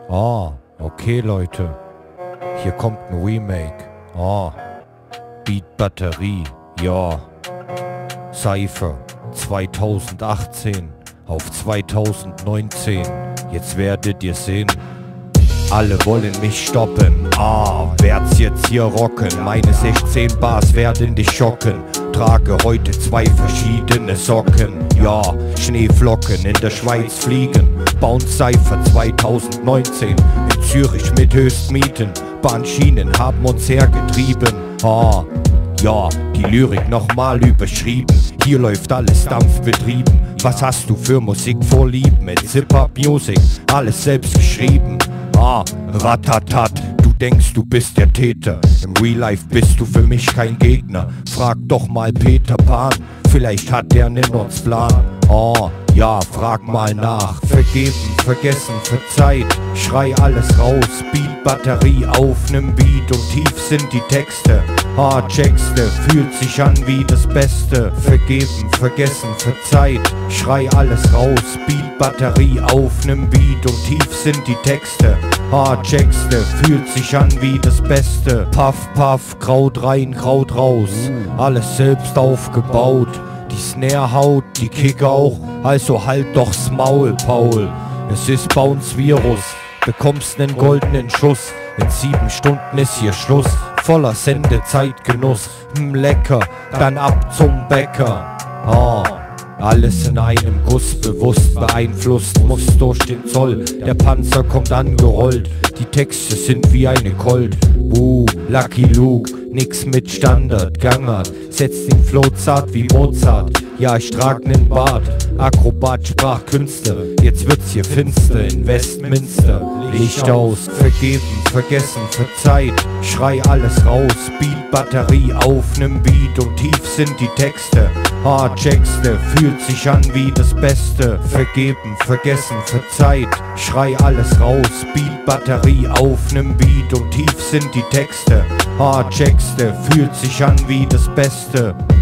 Ah, okay Leute, hier kommt ein Remake. Ah, Beat Batterie, ja. Cypher 2018 auf 2019, jetzt werdet ihr sehen. Alle wollen mich stoppen, werd's jetzt hier rocken. Meine 16 Bars werden dich schocken. Trage heute 2 verschiedene Socken. Ja, Schneeflocken in der Schweiz fliegen. Bounce Cypher 2019 in Zürich mit Höchstmieten. Bahnschienen haben uns hergetrieben. Ja, die Lyrik nochmal überschrieben. Hier läuft alles dampfbetrieben. Was hast du für Musikvorlieben? Mit Hip-Hop-Music, alles selbst geschrieben. Ratatat, du denkst du bist der Täter. Im Real Life bist du für mich kein Gegner. Frag doch mal Peter Pan, vielleicht hat der nen Nutzplan. Ja, frag mal nach. Vergeben, vergessen, verzeiht. Schrei alles raus, Beat, Batterie auf nem Beat und tief sind die Texte. Checkste, fühlt sich an wie das Beste. Vergeben, vergessen, verzeiht. Schrei alles raus, Beat, Batterie auf nem Beat und tief sind die Texte. Checkste, fühlt sich an wie das Beste. Puff, puff, Kraut rein, Kraut raus. Alles selbst aufgebaut. Die Snare haut, die Kick auch, also halt doch's Maul, Paul. Es ist Bounce Virus, bekommst nen goldenen Schuss. In 7 Stunden ist hier Schluss, voller Sendezeitgenuss. Lecker, dann ab zum Bäcker. Alles in einem Guss, bewusst beeinflusst, muss durch den Zoll. Der Panzer kommt angerollt, die Texte sind wie eine Colt. Lucky Luke, nix mit Standard, Gangart, setzt den Flow zart wie Mozart. Ja, ich trag nen Bart, Akrobat, Sprachkünstler, jetzt wird's hier finster in Westminster. Licht aus, vergeben, vergessen, verzeiht, schrei alles raus, Beat, Batterie auf nem Beat und tief sind die Texte. Checkste, fühlt sich an wie das Beste. Vergeben, vergessen, verzeiht, schrei alles raus, Beat, Batterie auf nem Beat und tief sind die Texte. Checkste, fühlt sich an wie das Beste.